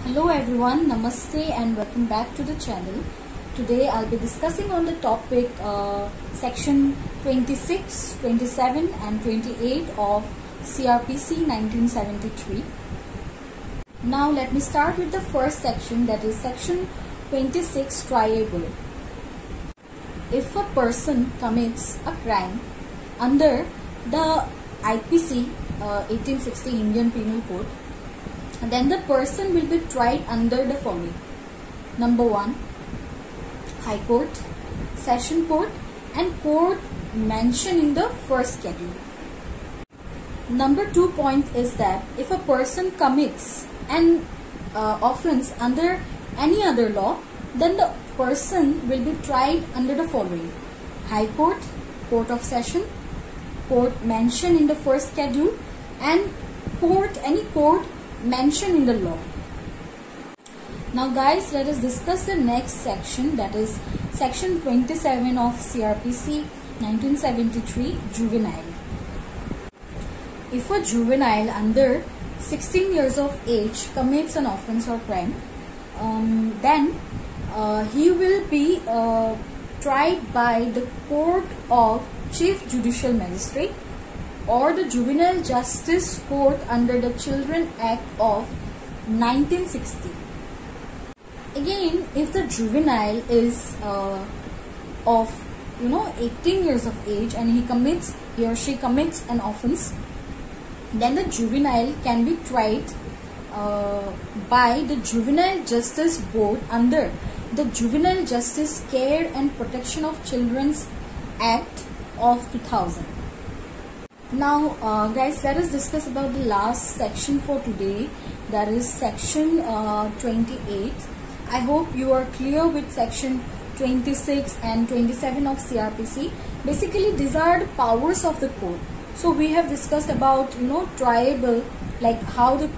Hello everyone, Namaste and welcome back to the channel. Today I'll be discussing on the topic section 26, 27 and 28 of CRPC 1973. Now let me start with the first section, that is section 26, triable. If a person commits a crime under the IPC 1860 Indian Penal Code, then the person will be tried under the following. Number 1, High Court, Session Court and court mentioned in the first schedule. Number 2 point is that if a person commits an offence under any other law, then the person will be tried under the following: High Court, Court of Session, court mentioned in the first schedule and any court mentioned in the law. Now guys, let us discuss the next section, that is section 27 of CRPC 1973, juvenile. If a juvenile under 16 years of age commits an offence or crime, then he will be tried by the Court of Chief Judicial Magistrate or the Juvenile Justice Court under the Children Act of 1960. Again, if the juvenile is of 18 years of age and he or she commits an offence, then the juvenile can be tried by the Juvenile Justice Board under the Juvenile Justice Care and Protection of Children's Act of 2000. Now guys, let us discuss about the last section for today, that is section 28. I hope you are clear with section 26 and 27 of CRPC. Basically these are the powers of the court. So we have discussed about triable, like how the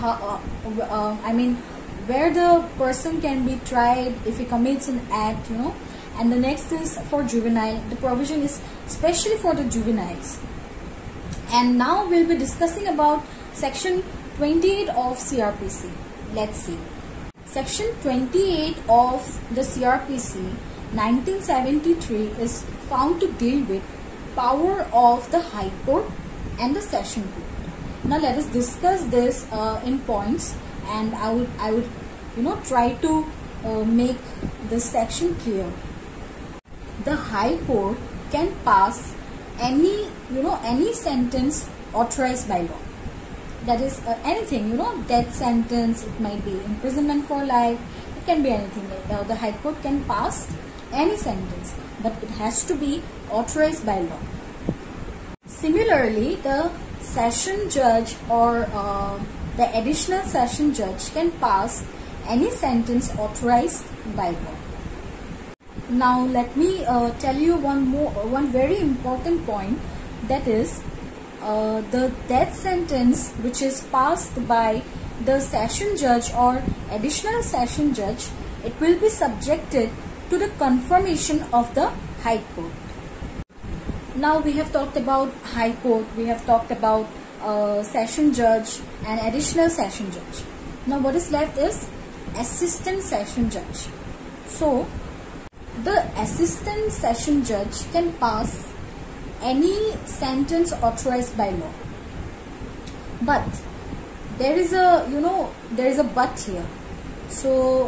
where the person can be tried if he commits an act, and the next is for juvenile. The provision is especially for the juveniles. And now we'll be discussing about section 28 of CRPC. Let's see. Section 28 of the CRPC 1973 is found to deal with power of the High Court and the Session Court. Now let us discuss this in points, and I would try to make this section clear. The High Court can pass any sentence authorized by law. That is anything, death sentence, it might be imprisonment for life, it can be anything. The High Court can pass any sentence, but it has to be authorized by law. Similarly, the session judge or the additional session judge can pass any sentence authorized by law. Now let me tell you one very important point, that is the death sentence which is passed by the session judge or additional session judge, it will be subjected to the confirmation of the High Court. Now we have talked about High Court, we have talked about session judge and additional session judge. Now what is left is assistant session judge. So the assistant session judge can pass any sentence authorized by law, but there is a but here. So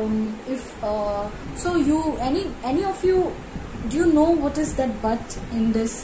any of you, do you know what is that but in this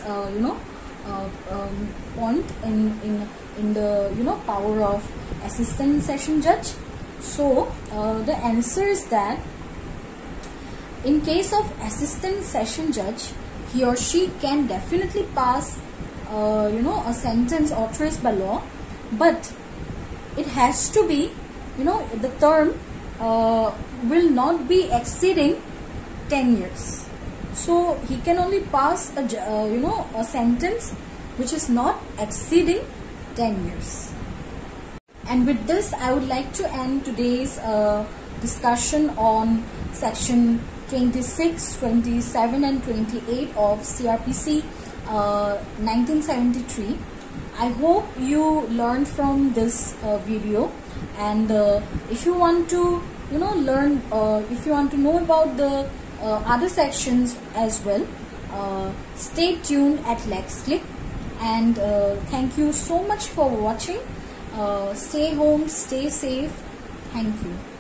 point in the power of assistant session judge? So the answer is that in case of assistant session judge, he or she can definitely pass a sentence authorized by law, but it has to be, the term will not be exceeding 10 years. So he can only pass a sentence which is not exceeding 10 years. And with this, I would like to end today's discussion on section 26, 27 and 28 of CRPC 1973. I hope you learned from this video, and if you want to learn, if you want to know about the other sections as well, stay tuned at Let's Click. And thank you so much for watching. Stay home, stay safe. Thank you.